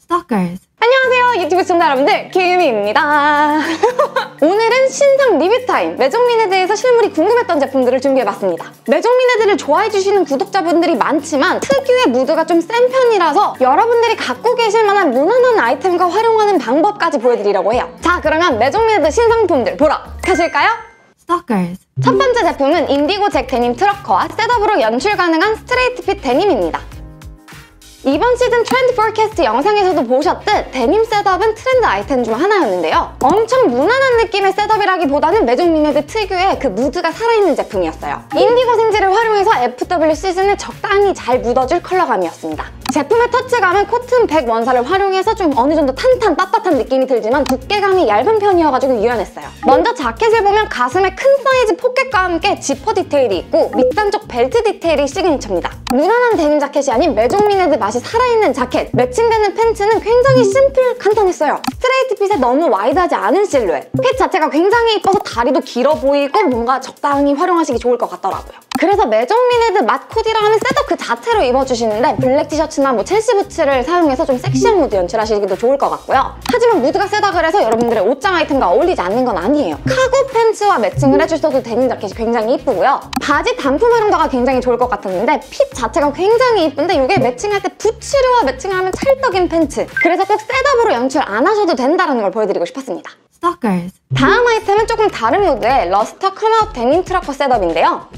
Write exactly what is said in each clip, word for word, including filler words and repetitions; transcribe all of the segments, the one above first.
Stalkers. 안녕하세요 유튜브 시청자 여러분들, 김유미입니다. 오늘은 신상 리뷰 타임! 매종민에 대해서 실물이 궁금했던 제품들을 준비해봤습니다. 매종민에들을 좋아해주시는 구독자분들이 많지만 특유의 무드가 좀 센 편이라서 여러분들이 갖고 계실 만한 무난한 아이템과 활용하는 방법까지 보여드리려고 해요. 자, 그러면 매종민에들 신상품들 보러 가실까요? Stalkers. 첫 번째 제품은 인디고 잭 데님 트러커와 셋업으로 연출 가능한 스트레이트 핏 데님입니다. 이번 시즌 트렌드 포캐스트 영상에서도 보셨듯 데님 셋업은 트렌드 아이템 중 하나였는데요. 엄청 무난한 느낌의 셋업이라기보다는 매종민에드 특유의 그 무드가 살아있는 제품이었어요. 인디고 생지를 활용해서 에프더블유 시즌에 적당히 잘 묻어줄 컬러감이었습니다. 제품의 터치감은 코튼 백 원사를 활용해서 좀 어느 정도 탄탄 빳빳한 느낌이 들지만 두께감이 얇은 편이어가지고 유연했어요. 먼저 자켓을 보면 가슴에 큰 사이즈 포켓과 함께 지퍼 디테일이 있고 밑단 쪽 벨트 디테일이 시그니처입니다. 무난한 데님 자켓이 아닌 매종민에드 맛이 살아있는 자켓, 매칭되는 팬츠는 굉장히 심플, 간단했어요. 스트레이트 핏에 너무 와이드하지 않은 실루엣. 핏 자체가 굉장히 예뻐서 다리도 길어 보이고 뭔가 적당히 활용하시기 좋을 것 같더라고요. 그래서 매종민에드 맛 코디라 하면 셋업 그 자체로 입어주시는데 블랙 티셔츠나 뭐 첼시 부츠를 사용해서 좀 섹시한 무드 연출하시기도 좋을 것 같고요. 하지만 무드가 세다 그래서 여러분들의 옷장 아이템과 어울리지 않는 건 아니에요. 카고 팬츠와 매칭을 해주셔도 데님 자켓이 굉장히 이쁘고요. 바지 단품 활용도가 굉장히 좋을 것 같았는데 핏 자체가 굉장히 이쁜데 이게 매칭할 때 부츠류와 매칭을 하면 찰떡인 팬츠. 그래서 꼭 셋업으로 연출 안 하셔도 된다는 걸 보여드리고 싶었습니다. Stalkers. 다음 아이템은 조금 다른 무드의 러스터 컴아웃 데님 트러커 셋업인데요.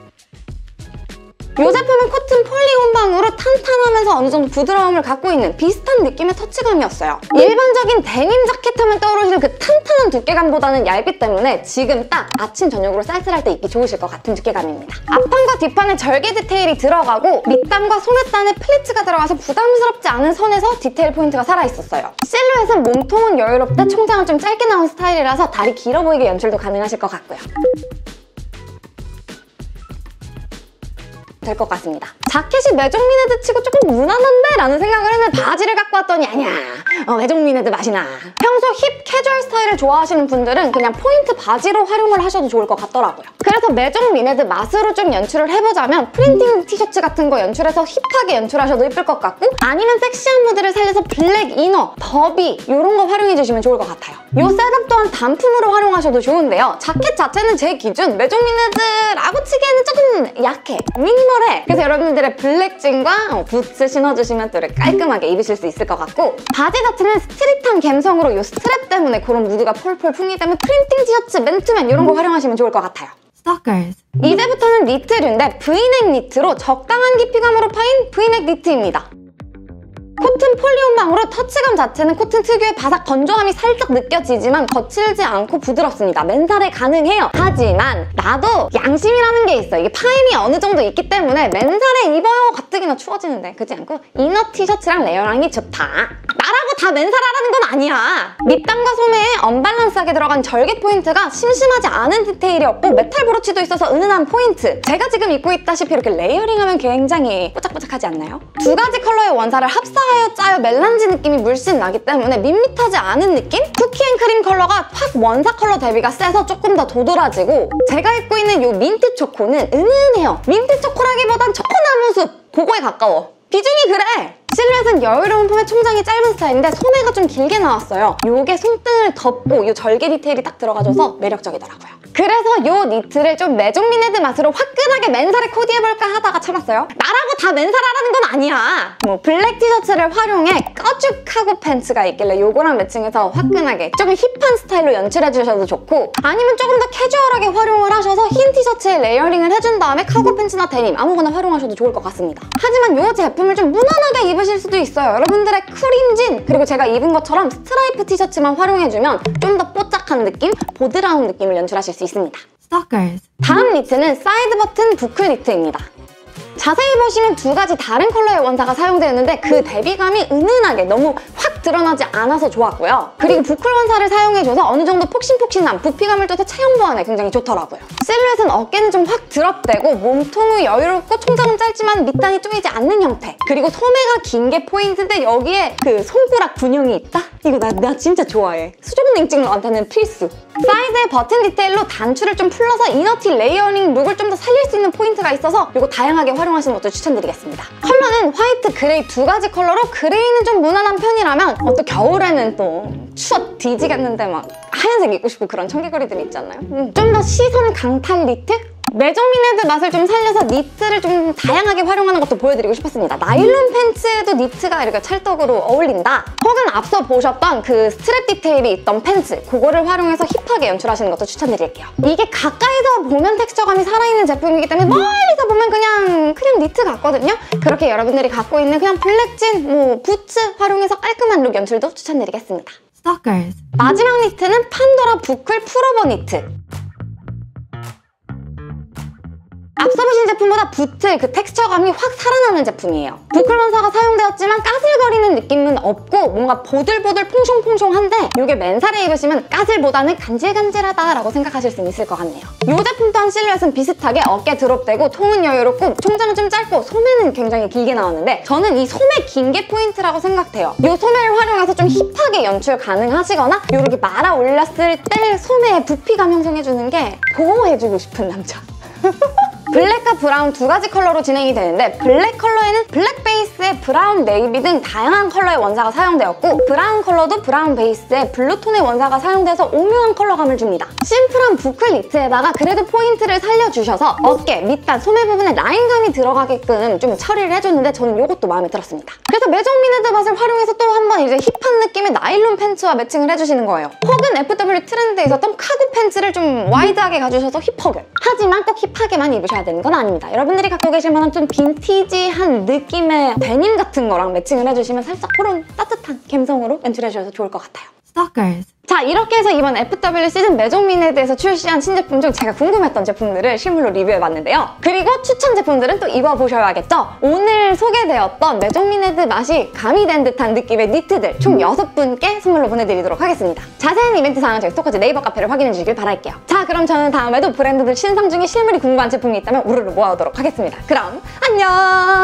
이 제품은 코튼 폴리온방으로 탄탄하면서 어느 정도 부드러움을 갖고 있는 비슷한 느낌의 터치감이었어요. 일반적인 데님 자켓 하면 떠오르시는 그 탄탄한 두께감보다는 얇기 때문에 지금 딱 아침 저녁으로 쌀쌀할 때 입기 좋으실 것 같은 두께감입니다. 앞판과 뒷판에 절개 디테일이 들어가고 밑단과 소매단에 플리츠가 들어가서 부담스럽지 않은 선에서 디테일 포인트가 살아있었어요. 실루엣은 몸통은 여유롭되 총장은 좀 짧게 나온 스타일이라서 다리 길어 보이게 연출도 가능하실 것 같고요. 될 것 같습니다. 자켓이 매종민에드 치고 조금 무난한데? 라는 생각을 했는데 바지를 갖고 왔더니 아니야, 어, 매종민에드 맛이 나. 평소 힙 캐주얼 스타일을 좋아하시는 분들은 그냥 포인트 바지로 활용을 하셔도 좋을 것 같더라고요. 그래서 매종민에드 맛으로 좀 연출을 해보자면 프린팅 티셔츠 같은 거 연출해서 힙하게 연출하셔도 예쁠 것 같고, 아니면 섹시한 무드를 살려서 블랙 이너, 더비 이런 거 활용해주시면 좋을 것 같아요. 이 셋업 또한 단품으로 활용하셔도 좋은데요. 자켓 자체는 제 기준 매종민에드라고 치기에는 조금 약해, 미니멀 해. 그래서 여러분들의 블랙진과 부츠 신어주시면 또 이렇게 깔끔하게 입으실 수 있을 것 같고, 바지 자체는 스트릿한 감성으로 이 스트랩 때문에 그런 무드가 폴폴 풍기다면 프린팅 티셔츠, 맨투맨 이런 거 활용하시면 좋을 것 같아요. Stalkers. 이제부터는 니트류인데 브이넥 니트로 적당한 깊이감으로 파인 브이넥 니트입니다. 코튼 폴리온방으로 터치감 자체는 코튼 특유의 바삭 건조함이 살짝 느껴지지만 거칠지 않고 부드럽습니다. 맨살에 가능해요. 하지만 나도 양심이라는 게 있어. 이게 파임이 어느 정도 있기 때문에 맨살에 입어요 가뜩이나 추워지는데 그렇지 않고 이너 티셔츠랑 레이어링이 좋다. 나라고 다 맨살하라는 건 아니야. 밑단과 소매에 언밸런스하게 들어간 절개 포인트가 심심하지 않은 디테일이었고 메탈 브로치도 있어서 은은한 포인트. 제가 지금 입고 있다시피 이렇게 레이어링하면 굉장히 뽀짝뽀짝하지 않나요? 두 가지 컬러의 원사를 합사하여 짜여 멜란지 느낌이 물씬 나기 때문에 밋밋하지 않은 느낌? 쿠키앤크림 컬러가 확 원사 컬러 대비가 세서 조금 더 도드라지고, 제가 입고 있는 이 민트 초코는 은은해요. 민트 초코라기보단 초코나무 숲 그거에 가까워. 비중이 그래! 실루엣은 여유로운 폼에 총장이 짧은 스타일인데 소매가 좀 길게 나왔어요. 요게 손등을 덮고 요 절개 디테일이 딱 들어가줘서 매력적이더라고요. 그래서 요 니트를 좀 매종민에드 맛으로 화끈하게 맨살에 코디해볼까 하다가 참았어요. 나라고 다 맨살하라는 건 아니야. 뭐 블랙 티셔츠를 활용해 꺼죽 카고 팬츠가 있길래 요거랑 매칭해서 화끈하게 조금 힙한 스타일로 연출해주셔도 좋고, 아니면 조금 더 캐주얼하게 활용을 하셔서 흰 티셔츠에 레이어링을 해준 다음에 카고 팬츠나 데님 아무거나 활용하셔도 좋을 것 같습니다. 하지만 요 제품을 좀 무난하게 입으실 수도 있어요. 여러분들의 쿨인진, 그리고 제가 입은 것처럼 스트라이프 티셔츠만 활용해주면 좀 더 뽀짝한 느낌, 보드라운 느낌을 연출하실 수 있습니다. Stalkers. 다음 니트는 사이드 버튼 부클 니트입니다. 자세히 보시면 두 가지 다른 컬러의 원사가 사용되어 있는데 그 대비감이 은은하게 너무 확 드러나지 않아서 좋았고요. 그리고 부클 원사를 사용해줘서 어느 정도 폭신폭신함, 부피감을 둬서 체형 보완에 굉장히 좋더라고요. 실루엣은 어깨는 좀 확 드럽되고 몸통은 여유롭고 총장은 짧지만 밑단이 조이지 않는 형태. 그리고 소매가 긴 게 포인트인데 여기에 그 손가락 분용이 있다? 이거 나, 나 진짜 좋아해. 수족냉 찍러한테는 필수. 사이드에 버튼 디테일로 단추를 좀 풀러서 이너티 레이어링 룩을 좀 더 살릴 수 있는 포인트가 있어서 이거 다양하게 활용하시는 것도 추천드리겠습니다. 컬러는 화이트, 그레이 두 가지 컬러로 그레이는 좀 무난한 편이라면 어, 또 겨울에는 또 추워 뒤지겠는데 막 하얀색 입고 싶고 그런 청개구리들 있잖아요. 음. 좀 더 시선 강탈 니트? 메조미네드 맛을 좀 살려서 니트를 좀 다양하게 활용하는 것도 보여드리고 싶었습니다. 나일론 팬츠에도 니트가 이렇게 찰떡으로 어울린다. 혹은 앞서 보셨던 그 스트랩 디테일이 있던 팬츠, 그거를 활용해서 힙하게 연출하시는 것도 추천드릴게요. 이게 가까이서 보면 텍스처감이 살아있는 제품이기 때문에 멀리서 보면 그냥 그냥 니트 같거든요. 그렇게 여러분들이 갖고 있는 그냥 블랙진, 뭐 부츠 활용해서 깔끔한 룩 연출도 추천드리겠습니다. Stalkers. 마지막 니트는 판도라 부클 풀오버 니트. 앞서 보신 제품보다 붙을 그 텍스처감이 확 살아나는 제품이에요. 부클 원사가 사용되었지만 까슬거리는 느낌은 없고 뭔가 보들보들 퐁숑퐁숑한데 이게 맨살에 입으시면 까슬보다는 간질간질하다라고 생각하실 수 있을 것 같네요. 이 제품 또한 실루엣은 비슷하게 어깨 드롭되고 통은 여유롭고 총장은 좀 짧고 소매는 굉장히 길게 나오는데 저는 이 소매 긴 게 포인트라고 생각해요. 이 소매를 활용해서 좀 힙하게 연출 가능하시거나 이렇게 말아 올렸을 때 소매에 부피감 형성해주는 게 보호해주고 싶은 남자. 블랙과 브라운 두 가지 컬러로 진행이 되는데 블랙 컬러에는 블랙 베이스에 브라운 네이비 등 다양한 컬러의 원사가 사용되었고 브라운 컬러도 브라운 베이스에 블루톤의 원사가 사용돼서 오묘한 컬러감을 줍니다. 심플한 부클 니트에다가 그래도 포인트를 살려주셔서 어깨, 밑단, 소매 부분에 라인감이 들어가게끔 좀 처리를 해줬는데 저는 이것도 마음에 들었습니다. 그래서 메조미네드 맛을 활용해서 또 한 번 이제 힙한 느낌의 나일론 팬츠와 매칭을 해주시는 거예요. 혹은 에프 더블유 트렌드에 있었던 카고 팬츠를 좀 와이드하게 가주셔서 힙하게. 하지만 꼭 힙하게만 입으셔야 되는 건 아닙니다. 여러분들이 갖고 계실 만한 좀 빈티지한 느낌의 데님 같은 거랑 매칭을 해주시면 살짝 그런 따뜻한 감성으로 연출해주셔서 좋을 것 같아요. Stalkers. 자, 이렇게 해서 이번 에프 더블유 시즌 메조미네드에서 출시한 신제품 중 제가 궁금했던 제품들을 실물로 리뷰해봤는데요. 그리고 추천 제품들은 또 입어보셔야겠죠? 오늘 소개되었던 메조미네드 맛이 가미된 듯한 느낌의 니트들 총 여섯 분께 선물로 보내드리도록 하겠습니다. 자세한 이벤트 사항은 저희 스토커즈 네이버 카페를 확인해주시길 바랄게요. 자, 그럼 저는 다음에도 브랜드들 신상 중에 실물이 궁금한 제품이 있다면 우르르 모아오도록 하겠습니다. 그럼 안녕!